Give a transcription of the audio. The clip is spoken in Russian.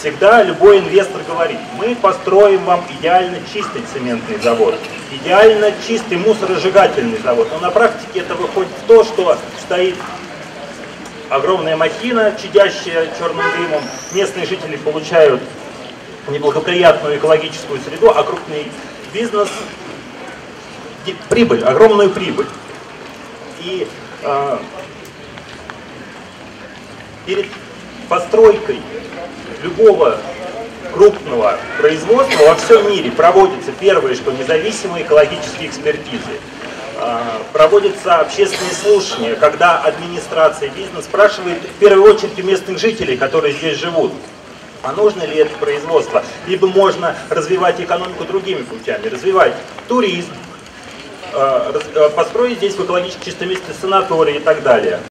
всегда любой инвестор говорит: мы построим вам идеально чистый цементный завод, идеально чистый мусоросжигательный завод. Но на практике это выходит в то, что стоит огромная махина, чадящая черным дымом, местные жители получают неблагоприятную экологическую среду, а крупный бизнес прибыль, огромную прибыль. И перед постройкой любого крупного производства во всем мире проводятся, первое, что независимые экологические экспертизы. Проводятся общественные слушания, когда администрация, бизнес спрашивает в первую очередь у местных жителей, которые здесь живут, а нужно ли это производство, либо можно развивать экономику другими путями, развивать туризм, построить здесь в экологически чистом месте санаторий и так далее.